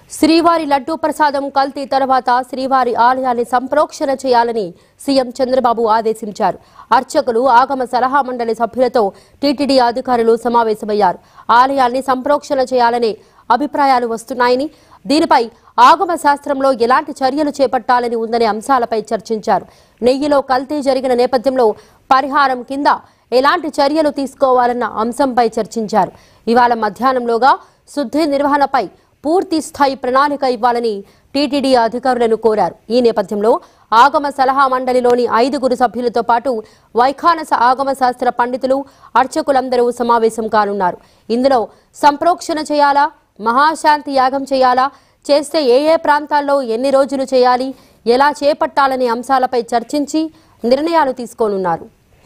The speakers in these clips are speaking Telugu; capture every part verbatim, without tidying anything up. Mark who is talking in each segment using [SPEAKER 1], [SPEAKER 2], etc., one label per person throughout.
[SPEAKER 1] శ్రీవారి లడ్డూ ప్రసాదం కల్తీ తర్వాత శ్రీవారి ఆలయాన్ని సంప్రోక్షణ చేయాలని సీఎం చంద్రబాబు ఆదేశించారు. అర్చకులు, ఆగమ సలహా మండలి సభ్యులతో టీటీడీ అధికారులు సమావేశమయ్యారు. ఆలయాన్ని సంప్రోక్షణ చేయాలనే అభిప్రాయాలు వస్తున్నాయని, దీనిపై ఆగమ శాస్త్రంలో ఎలాంటి చర్యలు చేపట్టాలని ఉందనే అంశాలపై చర్చించారు. నెయ్యిలో కల్తీ జరిగిన నేపథ్యంలో పరిహారం కింద ఎలాంటి చర్యలు తీసుకోవాలన్న అంశంపై చర్చించారు. ఇవాళ మధ్యాహ్నంలోగా శుద్ధి నిర్వహణపై పూర్తి స్థాయి ప్రణాళిక ఇవ్వాలని టీటీడీ అధికారులను కోరారు. ఈ నేపథ్యంలో ఆగమ సలహా మండలిలోని ఐదుగురు సభ్యులతో పాటు వైఖానస ఆగమ శాస్త్ర పండితులు, అర్చకులందరూ సమావేశం కానున్నారు. ఇందులో సంప్రోక్షణ చేయాలా, మహాశాంతి యాగం చేయాలా, చేస్తే ఏ ఏ ప్రాంతాల్లో ఎన్ని రోజులు చేయాలి, ఎలా చేపట్టాలనే అంశాలపై చర్చించి నిర్ణయాలు తీసుకోనున్నారు.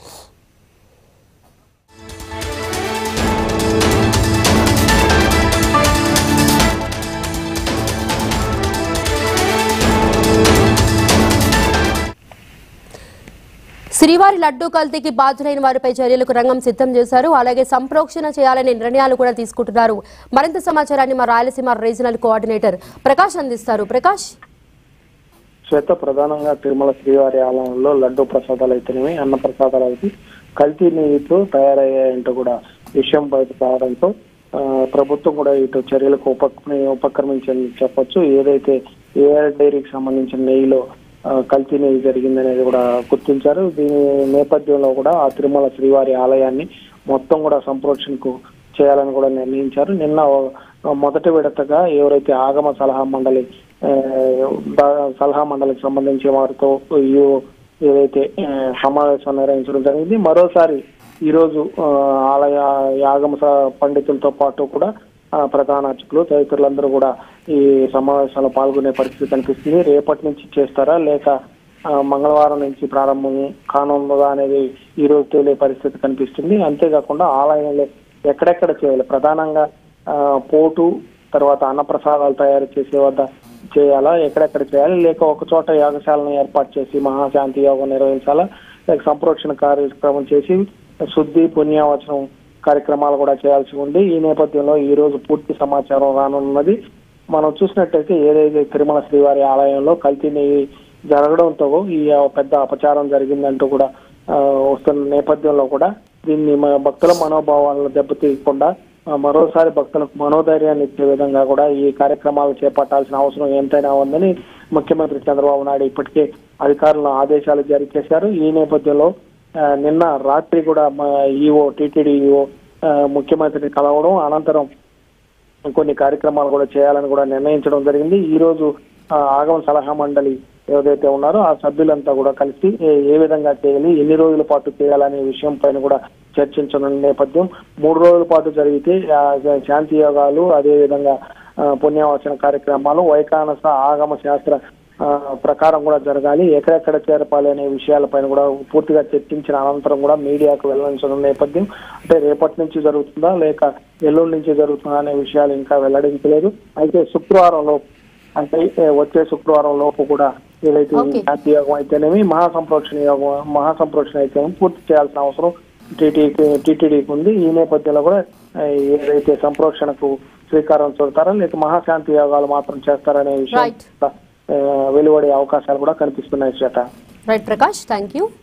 [SPEAKER 1] శ్రీవారి లడ్డూ కల్తీకి బాధ్యులైన వారిపై చర్యలకు రంగం సిద్ధం చేశారు. అలాగే సంప్రోక్షణ చేయాలనే నిర్ణయాలు కూడా తీసుకుంటున్నారు. మరింత సమాచారాన్ని మా రాయలసీమ రీజనల్ కోఆర్డినేటర్ ప్రకాష్ అందిస్తారు. ప్రకాష్,
[SPEAKER 2] శ్వేత, ప్రధానంగా తిరుమల శ్రీవారి ఆలయంలో లడ్డూ ప్రసాదాలు అయితేనేమి, అన్న ప్రసాదాలు అయితే కల్తీ నెయ్యితో తయారయ్యాయంటూ కూడా విషయం బయట కావడంతో ప్రభుత్వం కూడా ఇటు చర్యలకు ఉప ఉపక్రమించని చెప్పొచ్చు. ఏదైతే ఏఆర్ డైరీకి సంబంధించిన నెయ్యిలో కల్తీ నెయ్యి జరిగిందనేది కూడా గుర్తించారు. దీని నేపథ్యంలో కూడా ఆ తిరుమల శ్రీవారి ఆలయాన్ని మొత్తం కూడా సంప్రోక్షణకు చేయాలని కూడా నిర్ణయించారు. నిన్న మొదటి విడతగా ఎవరైతే ఆగమ సలహా మండలి సలహా మండలికి సంబంధించి వారితో ఏదైతే సమావేశం నిర్వహించడం జరిగింది. మరోసారి ఈరోజు ఆలయ ఆగమ పండితులతో పాటు కూడా ప్రధాన అర్చకులు తదితరులందరూ కూడా ఈ సమావేశంలో పాల్గొనే పరిస్థితి కనిపిస్తుంది. రేపటి నుంచి చేస్తారా లేక మంగళవారం నుంచి ప్రారంభం కానుందా అనేది ఈ రోజు తేలే పరిస్థితి కనిపిస్తుంది. అంతేకాకుండా ఆలయంలో ఎక్కడెక్కడ చేయాలి, ప్రధానంగా పోటు తర్వాత అన్నప్రసాదాలు తయారు చేసే వద్ద చేయాలా, ఎక్కడెక్కడ చేయాలి, లేక ఒక చోట యాగశాలను ఏర్పాటు చేసి మహాశాంతి యోగం నిర్వహించాలా, లేక సంప్రోక్షణ కార్యక్రమం చేసి శుద్ధి పుణ్యవచనం కార్యక్రమాలు కూడా చేయాల్సి ఉంది. ఈ నేపథ్యంలో ఈ రోజు పూర్తి సమాచారం రానున్నది. మనం చూసినట్టయితే ఏదైతే తిరుమల శ్రీవారి ఆలయంలో కల్తీ నెయ్యి జరగడంతో ఈ పెద్ద అపచారం జరిగిందంటూ కూడా వస్తున్న నేపథ్యంలో కూడా దీన్ని భక్తుల మనోభావాలను దెబ్బతీయకుండా మరోసారి భక్తులకు మనోధైర్యాన్ని ఇచ్చే విధంగా కూడా ఈ కార్యక్రమాలు చేపట్టాల్సిన అవసరం ఎంతైనా ఉందని ముఖ్యమంత్రి చంద్రబాబు నాయుడు ఇప్పటికే అధికారులను ఆదేశాలు జారీ చేశారు. ఈ నేపథ్యంలో నిన్న రాత్రి కూడా ఈఓ టీటీడీ ఈఓ ముఖ్యమంత్రిని కలవడం, అనంతరం కొన్ని కార్యక్రమాలు కూడా చేయాలని కూడా నిర్ణయించడం జరిగింది. ఈ రోజు ఆగమ సలహా మండలి ఏదైతే ఉన్నారో ఆ సభ్యులంతా కూడా కలిసి ఏ విధంగా చేయాలి, ఎన్ని రోజుల పాటు చేయాలనే విషయం పైన కూడా చర్చించనున్న నేపథ్యం. మూడు రోజుల పాటు జరిగితే శాంతి యోగాలు, అదేవిధంగా పుణ్యవచన కార్యక్రమాలు, వైఖానస ఆగమ శాస్త్ర ప్రకారం కూడా జరగాలి, ఎక్కడెక్కడ చేరపాలి అనే విషయాలపైన కూడా పూర్తిగా చర్చించిన అనంతరం కూడా మీడియాకు వెల్లడించిన నేపథ్యం. అంటే రేపటి నుంచి జరుగుతుందా లేక ఎల్లుండి నుంచి జరుగుతుందా అనే విషయాలు ఇంకా వెల్లడించలేదు. అయితే శుక్రవారం లోపు, అంటే వచ్చే శుక్రవారం లోపు కూడా ఏదైతే శాంతి యోగం అయితేనేమి, మహాసంప్రోక్షణ యోగం మహాసంప్రోక్షణ అయితేనేమి పూర్తి చేయాల్సిన అవసరం టీటీడీ టీటీడీకి ఉంది. ఈ నేపథ్యంలో కూడా ఏదైతే సంప్రోక్షణకు శ్రీకారం చుడతారో లేక మహాశాంతి యోగాలు మాత్రం చేస్తారనే విషయం వెలువడే అవకాశాలు కూడా కనిపిస్తున్నాయి. Shweta.
[SPEAKER 1] Right Prakash, thank you.